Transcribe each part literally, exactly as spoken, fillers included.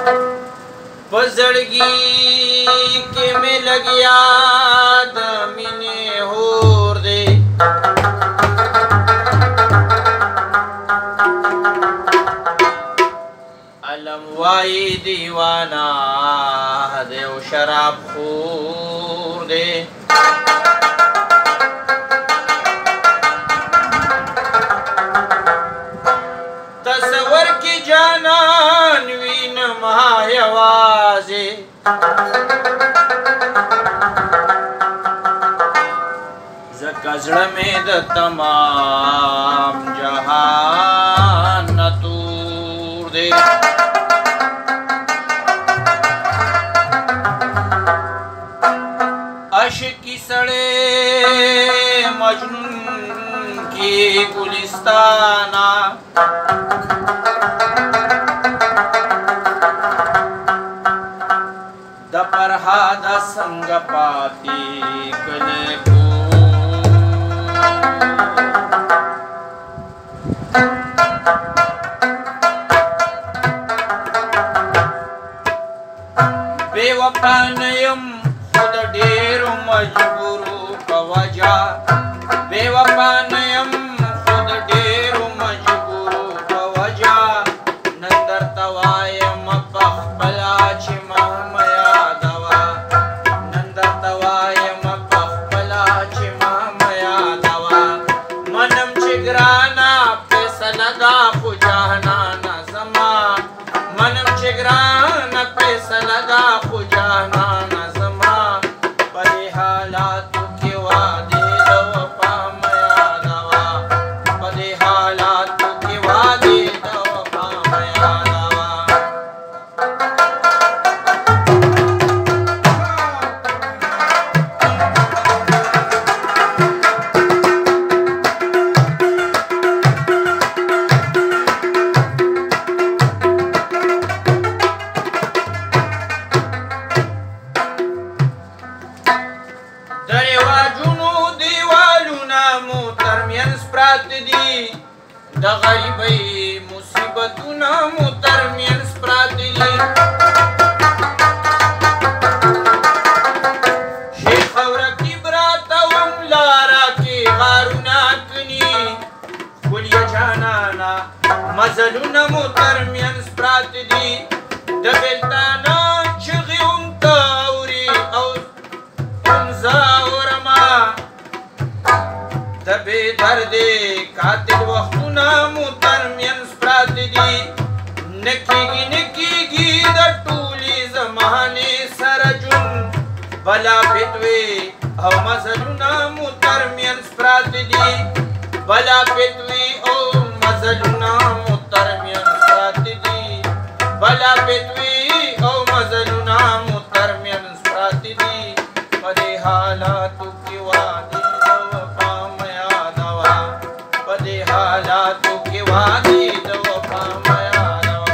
पजड़गी के में लगिया दमिने होर दे अलम वाई दीवाना देव शराब खूर दे तस्वर की जानान वीन महायवाजे जकजड़ में द तमाम जहान नतूर दे अश्की सड़े मजनून की गुलिस्ताना दपरहादा संग पाती कले को बेवफा नयम खुद ढेर मजबूरू कवजा बेवफा नयम खुद ढेर मजबूरू कवजा नंदर तवाय मपख बलाच महमया दवा नंदर तवाय मपख बलाच महमया दवा मनम चिगराना पे सनदा खुजाना नजमा मनम चिगराना पे सनदा खुजाना नजमा परे हालात के वादे दवा मया दवा परे हालात के वादे दवा मया दवा द गरीबई मुसीबतुना मुतरमियन स्प्रादली शेख और किबराता उमलारा के गारुनाकनी कुलिया जानाना मजलुना मुतरमियन स्प्रादली दबलताना चगी उमताउरी और उमजा औरमा दबे दर्दे कातिल वक्तुना मुतरमियन स्प्रादली नकीगी नकीगी द टूली जमाने सरजुन बला पितवे औ मजलुना मुतरमियन स्प्रादली बला पितवे औ मजलुना मुतरमियन स्प्रादली बला पितवे औ मजलुना मुतरमियन स्प्रादली पदे हालात की वादी हालातों के वादे दवा मया दवा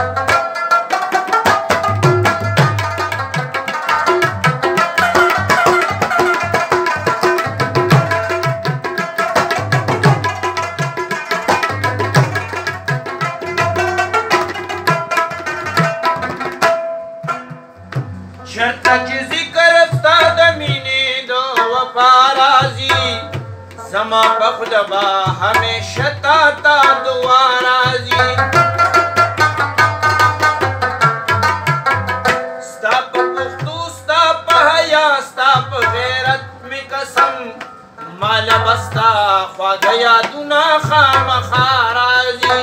शर्त जिक्र उस्ताद मीने दो वफाराजी समा बखदबा हमेशा ताता दुआराजी स्ताप पुख्तू स्ताप हया स्ताप गैरत में कसम माला बस्ता ख्वागया दुना खाम खाराजी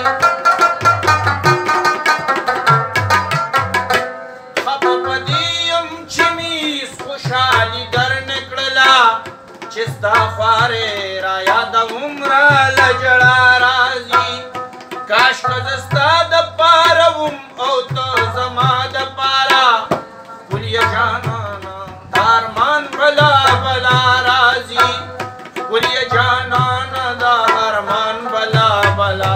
खपपदीम चिमीस खुशाली दर निकला चिस्ता ख्वारे राया द उम्रा लजड़ा राजी काश कजस्ता द पारवुम औ तो जमा द पारा कुलिया जानाना दारमान बला बला राजी कुलिया जानाना दारमान बला बला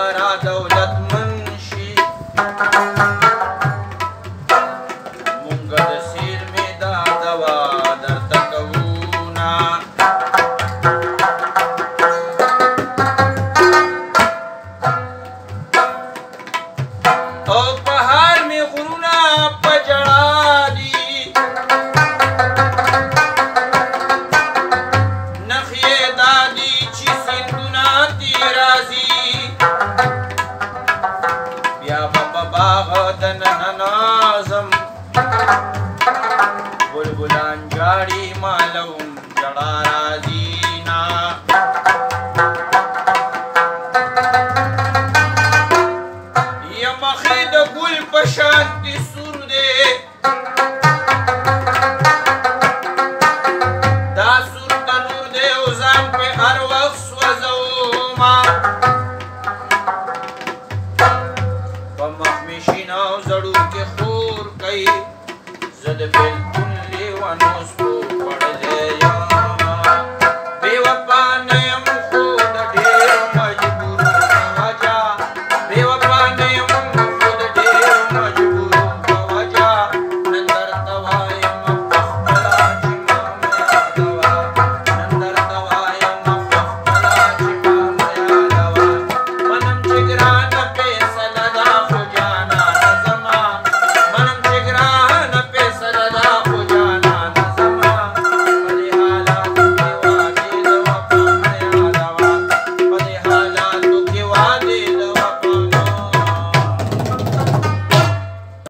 را دولتمن شي مونږ د سیلمې دا دوا درته کوونه او په هر مې غرونه په ژړا دي نښې یې دا دي چې سیندونه ترې راځي بیا به په باغ دننه ناظم بلبلان جاړي مالوم ژړا راځي نه مخې د ګل په شان دې سور دی دا سور تنور دی او ځان پې هر وخت سوځومه په مخ مې شین او زړو کې خور کوي زه د بېلتون لیونو